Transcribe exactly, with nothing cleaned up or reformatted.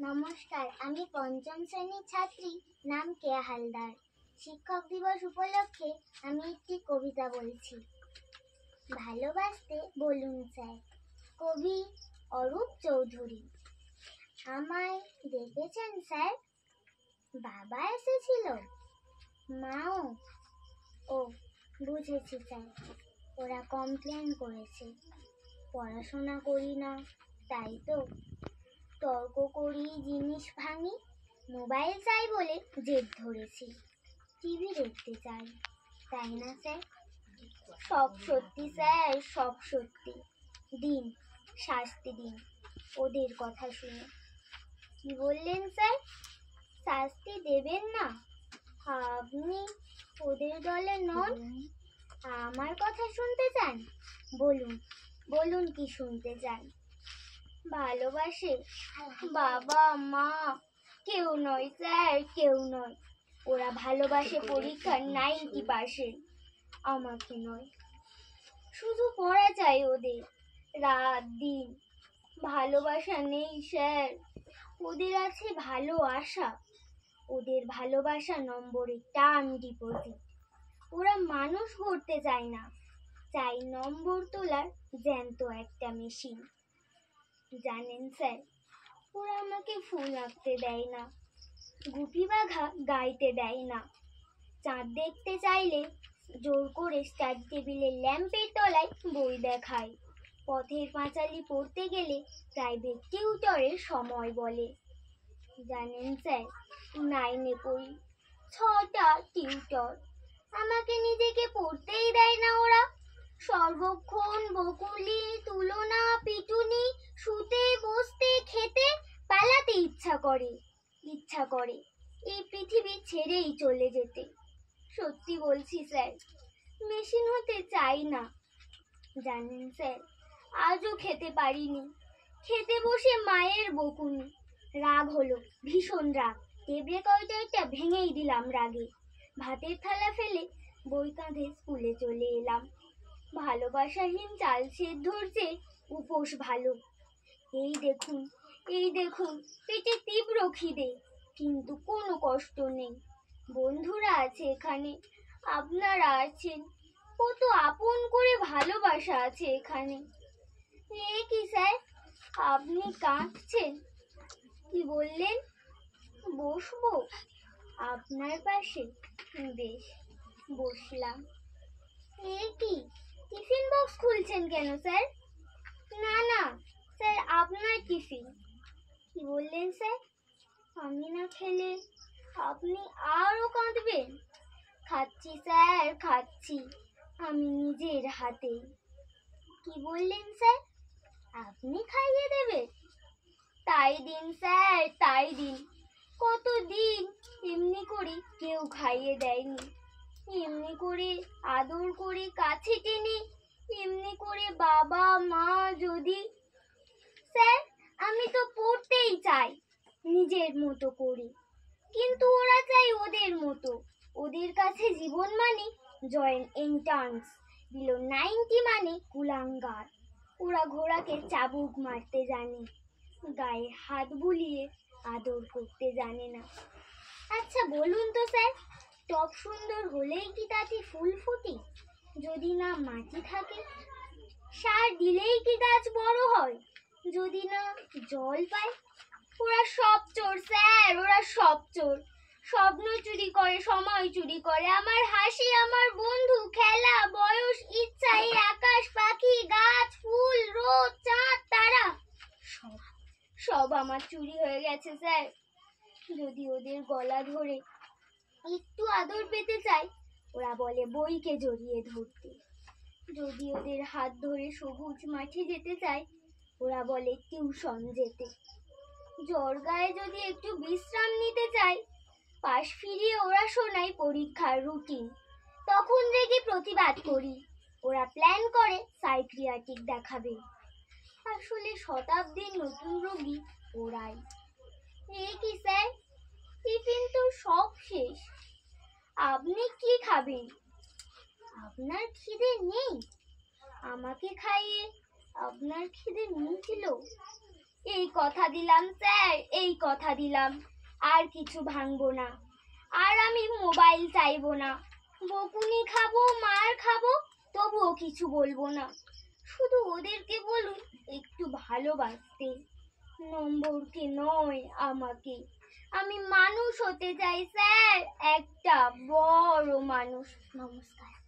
নমস্কার, আমি পঞ্চম শ্রেণীর ছাত্রী, নাম কেয়া হালদার। শিক্ষক দিবস উপলক্ষে আমি একটি কবিতা বলছি। ভালোবাসতে বলুন স্যার, কবি অরূপ চৌধুরী। আমায় ডেকেছেন স্যার? বাবা এসেছিল, মাও? ও বুঝেছি স্যার, ওরা কমপ্লেন করেছে পড়াশোনা করি না, তাই তো। তর্ক করি, জিনিস ভাঙি, মোবাইল চাই বলে জেদ ধরেছি, টিভি দেখতে চাই, তাই না স্যার? সব সত্যি স্যার, সব সত্যি। দিন, শাস্তি দিন ওদের কথা শুনে। কি বললেন স্যার? শাস্তি দেবেন না? আপনি ওদের দলে নন, আমার কথা শুনতে চান? বলুন বলুন কি শুনতে চান? ভালোবাসে বাবা মা? কেউ নয় স্যার, কেউ নয়। ওরা ভালোবাসে পরীক্ষার নাইনটি পার্সেন্ট, আমাকে নয়। শুধু পড়া চাই ওদের, রাত দিন। ভালোবাসা নেই স্যার, ওদের আছে ভালো আশা। ওদের ভালোবাসা নম্বরে টার্ম ডিপোজিট। ওরা মানুষ গড়তে চায় না, চাই নম্বর তোলার জ্যান্ত একটা মেশিন। জানেন স্যার, ওরা আমাকে ফুল আঁকতে দেয় না, গুপি বাঘা গাইতে দেয় না। চাঁদ দেখতে চাইলে জোর করে স্টাডি টেবিলের ল্যাম্পের তলায় বই দেখায়। পথের পাঁচালি পড়তে গেলে প্রাইভেট টিউটরের সময় বলে। জানেন স্যার, নাইনে পড়ি, ছটা টিউটর। আমাকে নিজেকে পড়তেই দেয় না ওরা। সর্বক্ষণ বকুলি, তুলনা, পিটুনি, শুতে বসতে খেতে পালাতে ইচ্ছা করে ইচ্ছা করে এই পৃথিবী ছেড়েই চলে যেতে। সত্যি বলছি স্যার, মেশিন হতে চাই না। জানেন স্যার, আজও খেতে পারিনি, খেতে বসে মায়ের বকুনি। রাগ হলো, ভীষণ রাগ, টেবিল কয়টা ভেঙেই দিলাম রাগে। ভাতের থালা ফেলে বই কাঁধে স্কুলে চলে এলাম। ভালোবাসাহীন চাল সেদ্ধর চেয়ে উপোস ভালো। এই দেখুন এই দেখুন পেটে তীব্র খিদে, কিন্তু কোনো কষ্ট নেই। বন্ধুরা আছে এখানে, আপনারা আছেন, কত আপন করে ভালোবাসা আছে এখানে। এ কি স্যার, আপনি কাঁদছেন? কি বললেন? বসবো আপনার পাশে? বেশ, বসলাম। এ কি, টিফিন বক্স খুলছেন কেন স্যার? না না স্যার, আপনার টিফিন। কি বললেন স্যার? আমি না খেলে আপনি আরো কাঁদবেন? খাচ্ছি স্যার, খাচ্ছি, আমি নিজের হাতে। কি বললেন স্যার? আপনি খাইয়ে দেবেন? তাই দিন স্যার, তাই দিন। কতদিন এমনি করে কেউ খাইয়ে দেয়নি। এমনি করে আদর করে কাছে টেনে, এমনি করে বাবা মা যদি। স্যার, আমি তো পড়তেই চাই নিজের মতো করে, কিন্তু ওরা চাই ওদের মতো। ওদের কাছে জীবন মানে জয়েন্ট এন্ট্রান্স, বিলো নাইনটি মানে কুলাঙ্গার। ওরা ঘোড়াকে চাবুক মারতে জানে, গায়ে হাত বুলিয়ে আদর করতে জানে না। আচ্ছা বলুন তো স্যার, টব সুন্দর হলেই কি তাতে ফুল ফোটে? যদি না মাটি থাকে, সার দিলেই কি গাছ বড় হয়? যদি না জল পায়? ওরা সব চোর স্যার, ওরা সব চোর। স্বপ্ন চুরি করে, সময় চুরি করে, আমার হাসি, আমার বন্ধু, খেলা, বয়স, ইচ্ছা, এই আকাশ, পাখি, গাছ, ফুল, রোদ, চাঁদ, তারা, সব সব আমার চুরি হয়ে গেছে স্যার। যদি ওদের গলা ধরে একটু আদর পেতে চাই, ওরা বলে বইকে জড়িয়ে ধরতে। যদি ওদের হাত ধরে সবুজ মাঠে যেতে চাই, ওরা বলে টিউশন যেতে। জ্বর গায়ে যদি একটু বিশ্রাম নিতে চাই, পাশ ফিরিয়ে ওরা শোনায় পরীক্ষার রুটিন। তখন রেগে প্রতিবাদ করি, ওরা প্ল্যান করে সাইকিয়াট্রিক দেখাবে। আসলে শতাব্দীর নতুন রোগী ওরাই। এ কি স্যার, টিফিন তো সব শেষ, আপনি কি খাবেন? আপনার খিদে নেই? আমাকে খাইয়ে আপনার খিদে মিটলো? এই কথা দিলাম স্যার, এই কথা দিলাম, আর কিছু ভাঙবো না, আর আমি মোবাইল চাইবো না। বকুনি খাবো, মার খাবো, তবুও কিছু বলবো না। শুধু ওদেরকে বলুন একটু ভালোবাসতে, নম্বরকে নয় আমাকে। আমি মানুষ হতে চাই স্যার, একটা বড় মানুষ। নমস্কার।